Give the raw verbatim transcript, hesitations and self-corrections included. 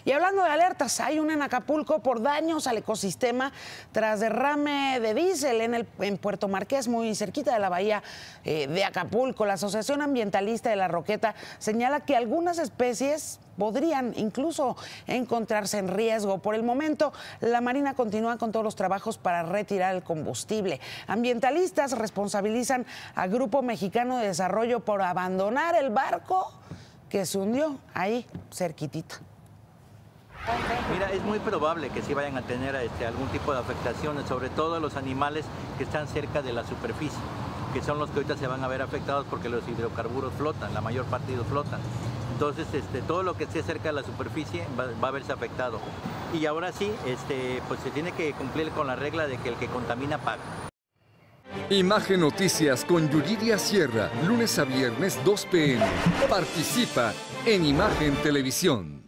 Y hablando de alertas, hay una en Acapulco por daños al ecosistema tras derrame de diésel en, el, en Puerto Marqués, muy cerquita de la bahía eh, de Acapulco. La Asociación Ambientalista de La Roqueta señala que algunas especies podrían incluso encontrarse en riesgo. Por el momento, la Marina continúa con todos los trabajos para retirar el combustible. Ambientalistas responsabilizan a Grupo Mexicano de Desarrollo por abandonar el barco que se hundió ahí cerquitita. Mira, es muy probable que sí vayan a tener este, algún tipo de afectaciones, sobre todo los animales que están cerca de la superficie, que son los que ahorita se van a ver afectados porque los hidrocarburos flotan, la mayor parte de ellos flotan. Entonces, este, todo lo que esté cerca de la superficie va, va a verse afectado. Y ahora sí, este, pues se tiene que cumplir con la regla de que el que contamina paga. Imagen Noticias con Yuridia Sierra, lunes a viernes dos p m Participa en Imagen Televisión.